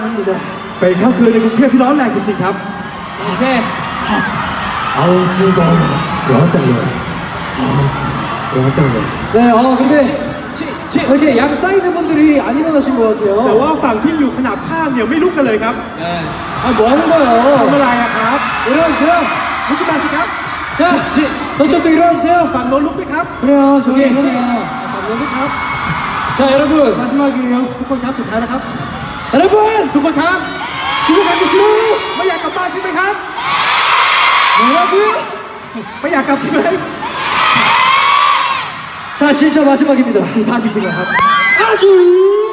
합니다. เป็นค่ำคืนในกรุงเทพที่ร้อนแรงจริงๆครับ 네. 아우 뜨거워. ร้อนจังเลยร้อนจังเลย 네, 근데 이렇게 양 사이드 분들이 안 일어나신 것 แต่ 같아요. ว่าฝั่งที่อยู่ขนาบข้างเนี่ยไม่ลุกกันเลยครับ 네. 아, 뭐 하는 ทำ 거예요? อะไรอะครับ 일어나세요. ลุกขึ้นมาสิครับ 자, 저쪽도 일어나세요. ฝั่งโน้นลุกด้วยครับ 그래요, 저기 일어나요. ฝั่งโน้นด้วยครับ 자, 여러분. 마지막이에요. ทุกคนครับสุดท้ายนะครับ 여러분! ทุกคนครับ 집에 가기 싫어? ไม่อยากกลับบ้านใช่ไหมครับ 뭐라고요? ไม่อยากกลับใช่ไหม 자, 진짜 마지막입니다. สุดท้ายจริงๆเหรอครับ 아주